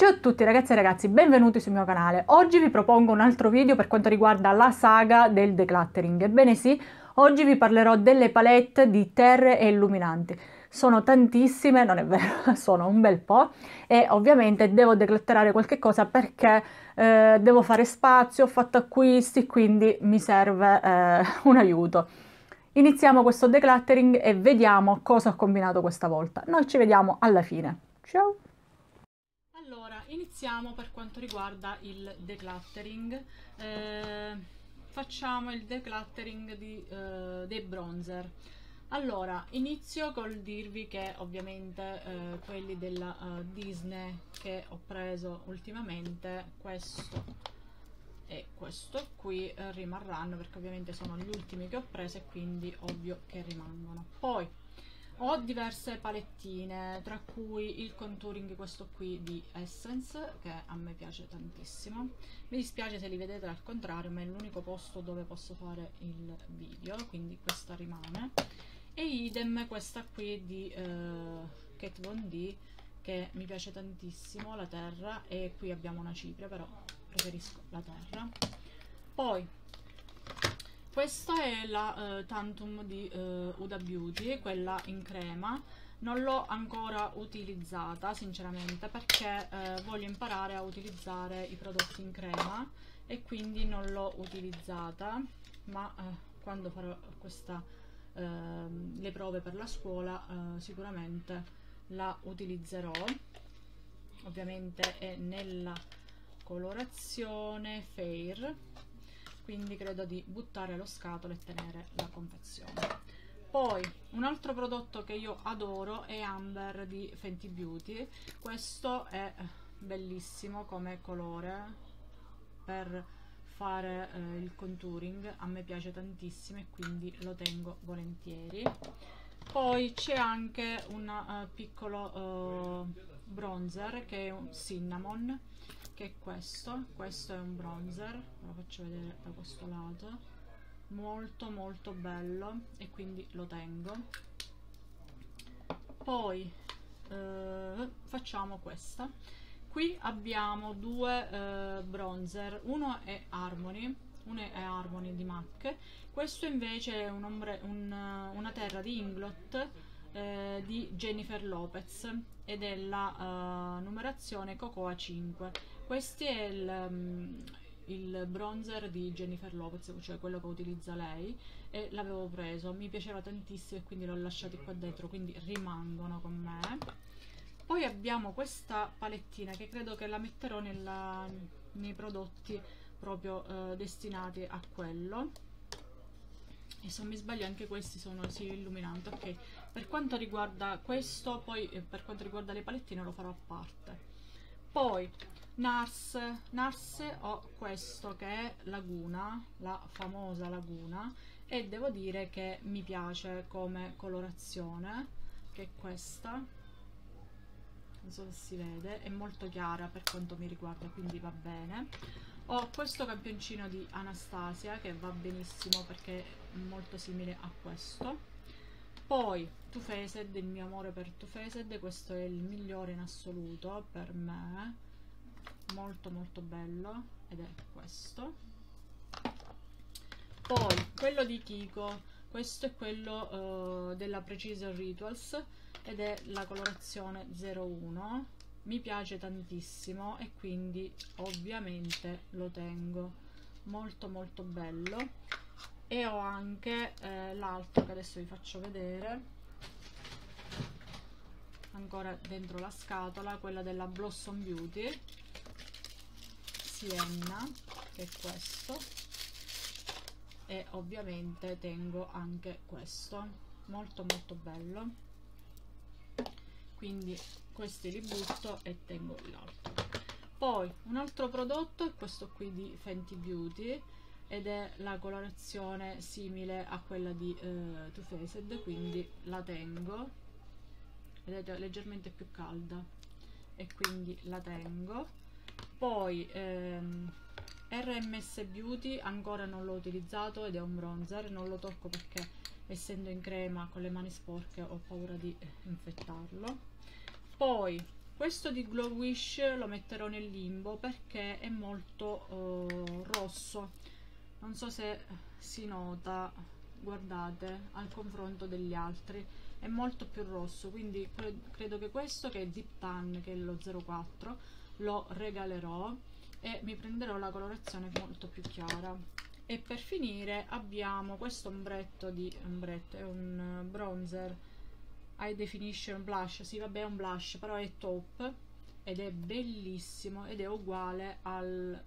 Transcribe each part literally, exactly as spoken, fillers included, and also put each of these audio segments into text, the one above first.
Ciao a tutti ragazzi e ragazzi, benvenuti sul mio canale. Oggi vi propongo un altro video per quanto riguarda la saga del decluttering. Ebbene sì, oggi vi parlerò delle palette di terre e illuminanti. Sono tantissime, non è vero, sono un bel po' e ovviamente devo declutterare qualche cosa perché eh, devo fare spazio, ho fatto acquisti, quindi mi serve eh, un aiuto. Iniziamo questo decluttering e vediamo cosa ho combinato questa volta. Noi ci vediamo alla fine. Ciao! Allora, iniziamo per quanto riguarda il decluttering. Eh, facciamo il decluttering di, eh, dei bronzer. Allora, inizio col dirvi che ovviamente eh, quelli della uh, Disney che ho preso ultimamente, questo e questo qui eh, rimarranno perché ovviamente sono gli ultimi che ho preso e quindi ovvio che rimangono. Poi ho diverse palettine, tra cui il contouring, questo qui di Essence, che a me piace tantissimo. Mi dispiace se li vedete al contrario, ma è l'unico posto dove posso fare il video, quindi questa rimane. E idem questa qui di eh, Kat Von D, che mi piace tantissimo, la terra, e qui abbiamo una cipria, però preferisco la terra. Poi questa è la uh, Tantum di uh, Huda Beauty, quella in crema. Non l'ho ancora utilizzata sinceramente perché uh, voglio imparare a utilizzare i prodotti in crema e quindi non l'ho utilizzata, ma uh, quando farò questa, uh, le prove per la scuola uh, sicuramente la utilizzerò. Ovviamente è nella colorazione Fair, quindi credo di buttare lo scatolo e tenere la confezione. Poi un altro prodotto che io adoro è Amber di Fenty Beauty. Questo è bellissimo come colore per fare eh, il contouring, a me piace tantissimo e quindi lo tengo volentieri. Poi c'è anche un uh, piccolo uh, bronzer che è un cinnamon, che è questo. Questo è un bronzer, ve lo faccio vedere da questo lato, molto molto bello e quindi lo tengo. Poi uh, facciamo questa. Qui abbiamo due uh, bronzer, uno è Harmony, uno è Harmony di MAC, questo invece è un ombre, un, una terra di Inglot eh, di Jennifer Lopez ed è la uh, numerazione Cocoa cinque. Questo è il, um, il bronzer di Jennifer Lopez, cioè quello che utilizza lei, e l'avevo preso, mi piaceva tantissimo e quindi l'ho lasciato qua dentro, quindi rimangono con me. Poi abbiamo questa palettina che credo che la metterò nella, nei prodotti proprio eh, destinati a quello, e se non mi sbaglio anche questi sono sì illuminanti. Ok, per quanto riguarda questo, poi eh, per quanto riguarda le palettine lo farò a parte. Poi Nars, Nars ho questo che è Laguna, la famosa Laguna, e devo dire che mi piace come colorazione, che è questa, non so se si vede, è molto chiara per quanto mi riguarda, quindi va bene. Ho questo campioncino di Anastasia che va benissimo perché è molto simile a questo. Poi Too Faced, il mio amore per Too Faced, questo è il migliore in assoluto per me, molto molto bello, ed è questo. Poi quello di Kiko, questo è quello uh, della Precision Rituals ed è la colorazione zero uno, mi piace tantissimo e quindi ovviamente lo tengo, molto molto bello. E ho anche eh, l'altro che adesso vi faccio vedere, ancora dentro la scatola, quella della Blossom Beauty Sienna, che è questo, e ovviamente tengo anche questo, molto molto bello, quindi questi li butto e tengo l'altro. Poi un altro prodotto è questo qui di Fenty Beauty ed è la colorazione simile a quella di eh, Too Faced, quindi la tengo, vedete, leggermente più calda e quindi la tengo. Poi ehm, R M S Beauty ancora non l'ho utilizzato ed è un bronzer, non lo tocco perché essendo in crema con le mani sporche ho paura di infettarlo. Poi questo di Glow Wish lo metterò nel limbo perché è molto uh, rosso, non so se si nota, guardate, al confronto degli altri è molto più rosso, quindi cre credo che questo, che è Deep Tan, che è lo zero quattro, lo regalerò e mi prenderò la colorazione molto più chiara. E per finire abbiamo questo ombretto di ombretto, è un bronzer High Definition Blush, sì vabbè è un blush però è top ed è bellissimo ed è uguale al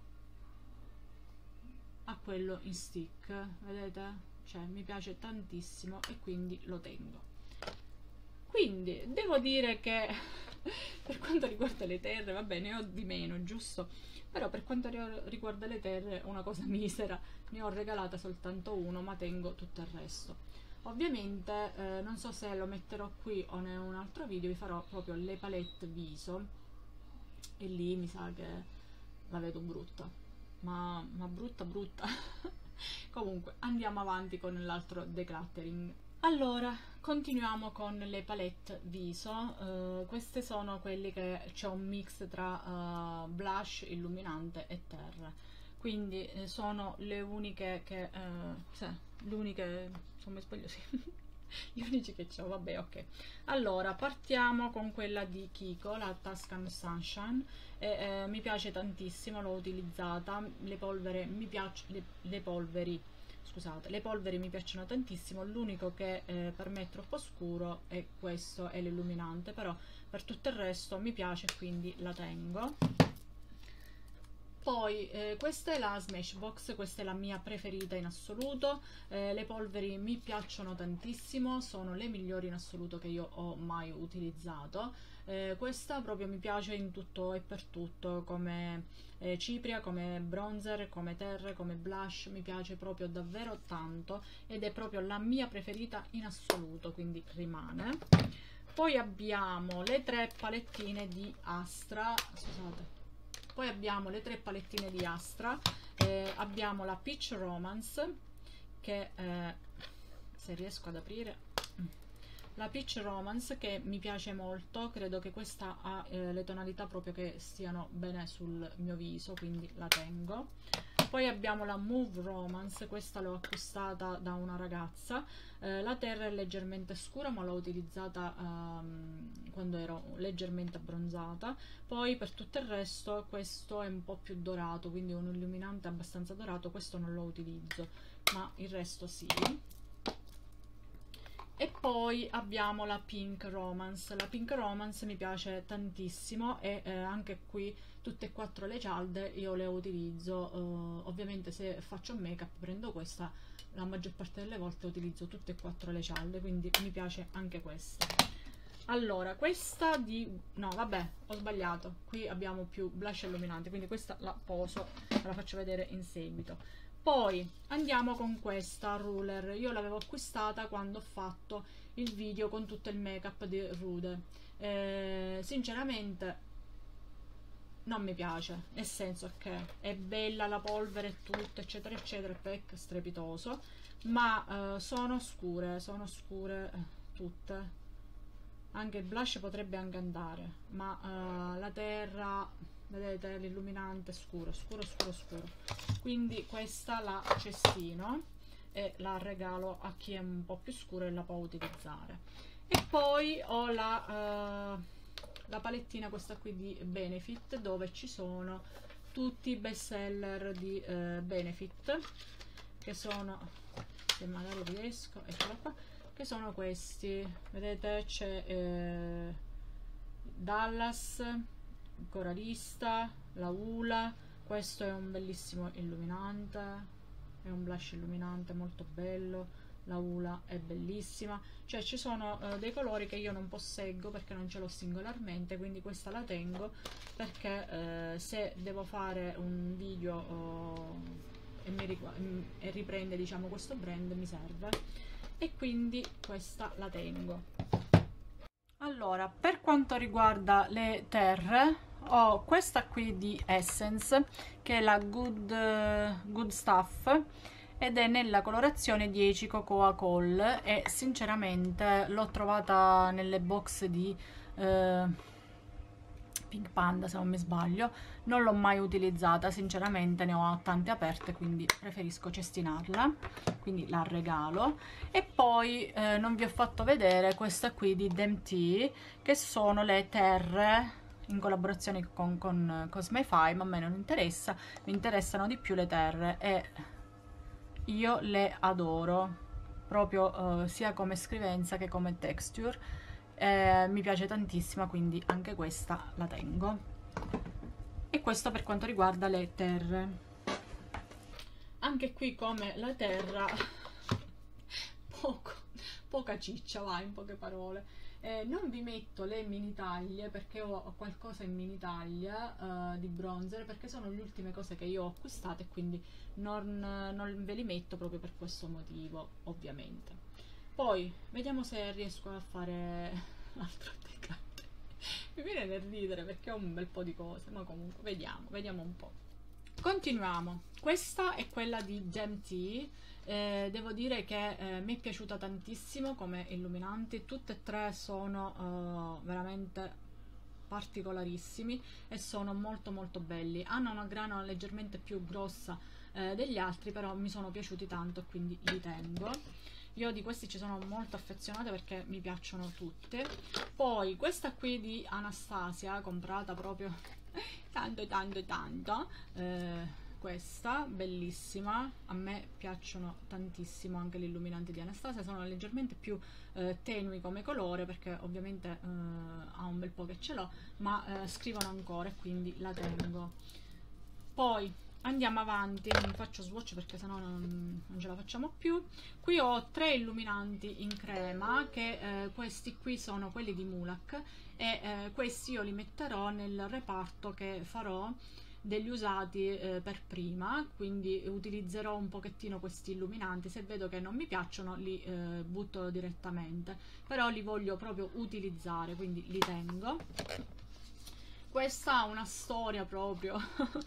a quello in stick, vedete? Cioè mi piace tantissimo e quindi lo tengo. Quindi devo dire che per quanto riguarda le terre, vabbè, ne ho di meno, giusto? Però per quanto riguarda le terre una cosa misera, ne ho regalata soltanto uno, ma tengo tutto il resto. Ovviamente eh, non so se lo metterò qui o in un altro video, vi farò proprio le palette viso e lì mi sa che la vedo brutta, ma, ma brutta brutta. Comunque andiamo avanti con l'altro decluttering. Allora continuiamo con le palette viso. Uh, queste sono quelli che c'è un mix tra uh, blush, illuminante e terra, quindi eh, sono le uniche che uh, sì, le uniche, insomma sbaglio, sì. Gli unici che c'ho, vabbè, ok. Allora partiamo con quella di Kiko, la Tuscan Sunshine, e, eh, mi piace tantissimo, l'ho utilizzata, le polvere mi piacciono, le, le polveri scusate, le polveri mi piacciono tantissimo, l'unico che eh, per me è troppo scuro è questo, è l'illuminante, però per tutto il resto mi piace, quindi la tengo. Poi eh, questa è la Smashbox, questa è la mia preferita in assoluto, eh, le polveri mi piacciono tantissimo, sono le migliori in assoluto che io ho mai utilizzato. Eh, questa proprio mi piace in tutto e per tutto, come eh, cipria, come bronzer, come terra, come blush, mi piace proprio davvero tanto ed è proprio la mia preferita in assoluto, quindi rimane. Poi abbiamo le tre palettine di Astra, scusate. Poi abbiamo le tre palettine di Astra, eh, abbiamo la Peach Romance, che eh, se riesco ad aprire, la Peach Romance che mi piace molto, credo che questa ha eh, le tonalità proprio che stiano bene sul mio viso, quindi la tengo. Poi abbiamo la Mauve Romance, questa l'ho acquistata da una ragazza, eh, la terra è leggermente scura ma l'ho utilizzata um, quando ero leggermente abbronzata. Poi per tutto il resto questo è un po' più dorato, quindi un illuminante abbastanza dorato, questo non lo utilizzo, ma il resto sì. E poi abbiamo la Pink Romance, la Pink Romance mi piace tantissimo e eh, anche qui tutte e quattro le cialde io le utilizzo, eh, ovviamente se faccio make up prendo questa, la maggior parte delle volte utilizzo tutte e quattro le cialde, quindi mi piace anche questa. Allora questa di, no vabbè ho sbagliato, qui abbiamo più blush illuminante, quindi questa la poso, la faccio vedere in seguito. Poi andiamo con questa Ruler, io l'avevo acquistata quando ho fatto il video con tutto il make up di Rude, eh, sinceramente non mi piace, nel senso che è bella la polvere e tutto eccetera eccetera, il pack strepitoso, ma eh, sono scure, sono scure eh, tutte, anche il blush potrebbe anche andare, ma eh, la terra, vedete, l'illuminante scuro, scuro, scuro, scuro, quindi questa la cestino e la regalo a chi è un po' più scuro e la può utilizzare. E poi ho la, uh, la palettina questa qui di Benefit, dove ci sono tutti i best seller di uh, Benefit, che sono, se magari riesco, eccola qua, che sono questi, vedete, c'è eh, Dallas, Coralista, la Ula, questo è un bellissimo illuminante, è un blush illuminante molto bello, la Ula è bellissima, cioè ci sono uh, dei colori che io non posseggo perché non ce l'ho singolarmente, quindi questa la tengo perché uh, se devo fare un video uh, e, mi e riprende diciamo questo brand mi serve, e quindi questa la tengo. Allora, per quanto riguarda le terre, ho questa qui di Essence, che è la Good, uh, Good Stuff, ed è nella colorazione dieci Cocoa Call, e sinceramente l'ho trovata nelle box di uh, Pink Panda se non mi sbaglio, non l'ho mai utilizzata sinceramente, ne ho tante aperte quindi preferisco cestinarla, quindi la regalo. E poi eh, non vi ho fatto vedere questa qui di D M T, che sono le terre in collaborazione con, con Cosmify, ma a me non interessa, mi interessano di più le terre e io le adoro proprio eh, sia come scrivenza che come texture. Eh, mi piace tantissimo, quindi anche questa la tengo. E questo per quanto riguarda le terre. Anche qui come la terra poco, poca ciccia, va, in poche parole. Eh, non vi metto le mini taglie perché ho qualcosa in mini taglia uh, di bronzer, perché sono le ultime cose che io ho acquistato e quindi non, non ve li metto proprio per questo motivo, ovviamente. Poi vediamo se riesco a fare l'altro decante. Mi viene da ridere perché ho un bel po' di cose, ma comunque vediamo, vediamo un po'. Continuiamo. Questa è quella di D M T. Eh, devo dire che eh, mi è piaciuta tantissimo come illuminanti. Tutte e tre sono uh, veramente particolarissimi e sono molto molto belli. Hanno una grana leggermente più grossa eh, degli altri, però mi sono piaciuti tanto e quindi li tengo. Io di questi ci sono molto affezionata perché mi piacciono tutte. Poi questa qui di Anastasia, comprata proprio tanto tanto tanto, eh, questa bellissima, a me piacciono tantissimo anche gli illuminanti di Anastasia, sono leggermente più eh, tenui come colore perché ovviamente eh, ha un bel po' che ce l'ho, ma eh, scrivono ancora e quindi la tengo. Poi andiamo avanti, non faccio swatch perché sennò non, non ce la facciamo più. Qui ho tre illuminanti in crema, che eh, questi qui sono quelli di Mulac e eh, questi io li metterò nel reparto che farò degli usati eh, per prima, quindi utilizzerò un pochettino questi illuminanti. Se vedo che non mi piacciono li eh, butto direttamente, però li voglio proprio utilizzare, quindi li tengo. Questa ha una storia proprio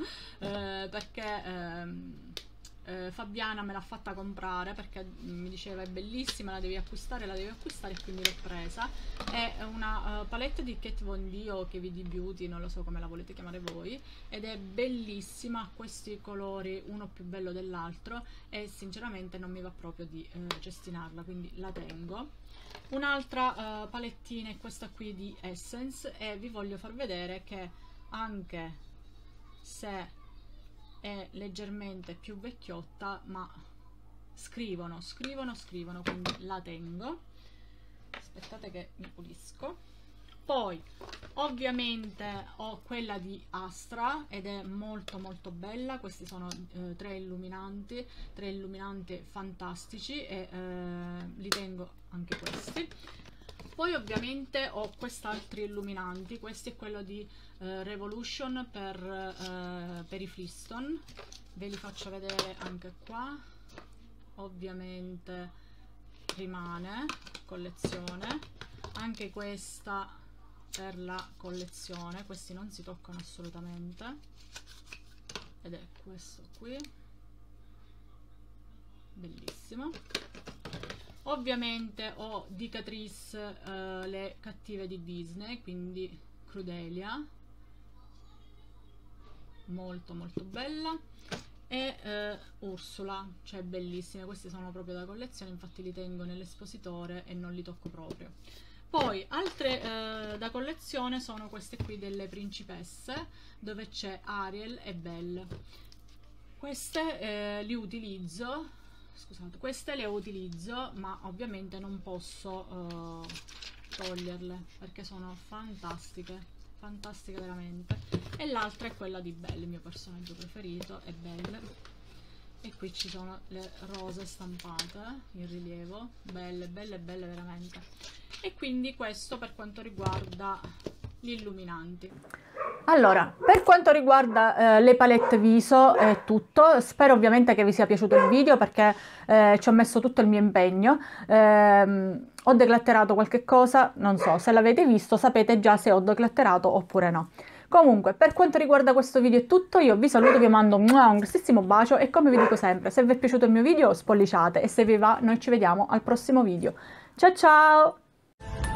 eh, perché ehm, eh, Fabiana me l'ha fatta comprare perché mi diceva è bellissima, la devi acquistare, la devi acquistare, e quindi l'ho presa. È una uh, palette di Kat Von D o K V D Beauty, non lo so come la volete chiamare voi, ed è bellissima, ha questi colori uno più bello dell'altro e sinceramente non mi va proprio di uh, cestinarla, quindi la tengo. Un'altra uh, palettina è questa qui di Essence e vi voglio far vedere che anche se è leggermente più vecchiotta, ma scrivono, scrivono, scrivono, quindi la tengo. Aspettate che mi pulisco. Poi ovviamente ho quella di Astra ed è molto molto bella. Questi sono eh, tre illuminanti, tre illuminanti fantastici e eh, li tengo anche questi. Poi ovviamente ho quest'altri illuminanti, questo è quello di eh, Revolution per, eh, per i Flintstone, ve li faccio vedere anche qua. Ovviamente rimane collezione, anche questa per la collezione, questi non si toccano assolutamente ed è questo qui, bellissimo. Ovviamente ho di Catrice eh, le cattive di Disney, quindi Crudelia, molto molto bella, e eh, Ursula, cioè bellissime. Questi sono proprio da collezione, infatti li tengo nell'espositore e non li tocco proprio. Poi altre eh, da collezione sono queste qui delle principesse, dove c'è Ariel e Belle. Queste eh, li utilizzo, scusate, queste le utilizzo, ma ovviamente non posso uh, toglierle perché sono fantastiche, fantastiche veramente. E l'altra è quella di Belle, il mio personaggio preferito è Belle. E qui ci sono le rose stampate in rilievo, belle, belle, belle veramente. E quindi questo per quanto riguarda gli illuminanti. Allora, per quanto riguarda eh, le palette viso è tutto. Spero ovviamente che vi sia piaciuto il video perché eh, ci ho messo tutto il mio impegno. Eh, ho declatterato qualche cosa, non so, se l'avete visto sapete già se ho declatterato oppure no. Comunque, per quanto riguarda questo video è tutto, io vi saluto, vi mando un grossissimo bacio e come vi dico sempre, se vi è piaciuto il mio video spolliciate e se vi va noi ci vediamo al prossimo video. Ciao ciao!